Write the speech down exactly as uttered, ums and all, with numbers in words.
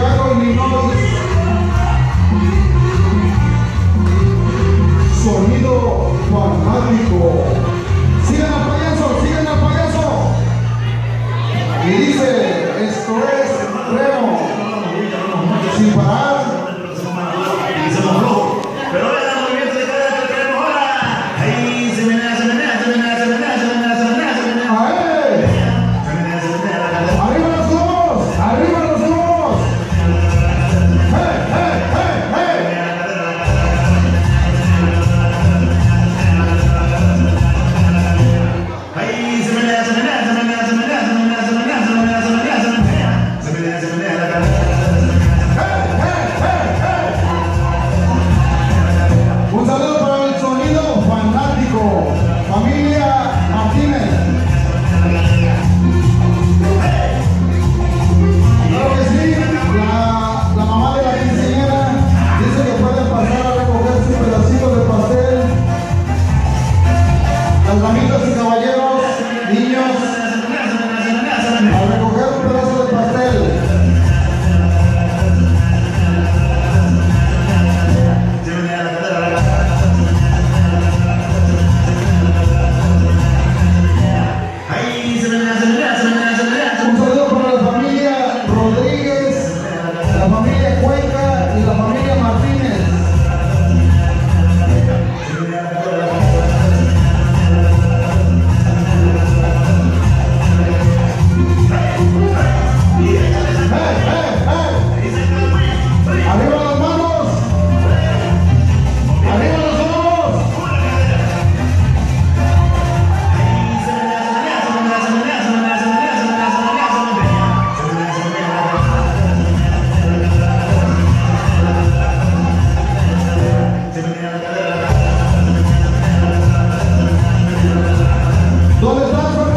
Chicago, Illinois. Sonido fanático. Sigan al payaso, sigan al payaso. Y dice, esto es Remo. Sin parar. Pero vean el movimiento de cadera que tenemos ahora. Ahí se menea, se menea, se menea, se menea, se menea, se menea, se menea. ¡Ahí! Se menea, se menea la cadera. ¡Arriba los dos! ¡Arriba los dos! ¡Hey, hey, hey, hey! Ahí se menea, se menea, se menea, se menea, se menea, se menea, se menea, se menea, se menea. Se menea, se menea la cadera. Un saludo para el sonido fanático, familia Martínez. Claro que sí, la, la mamá de la quinceañera dice que pueden pasar a recoger su pedacito de pastel. Las damitas y caballeros, niños, a recoger un pedazo de pastel. Un saludo para la familia Rodríguez, la familia Cuenca y la familia Martínez. ¡Hey, hey, hey! ¡Arriba las manos! ¡Arriba los ojos! ¿Dónde estás,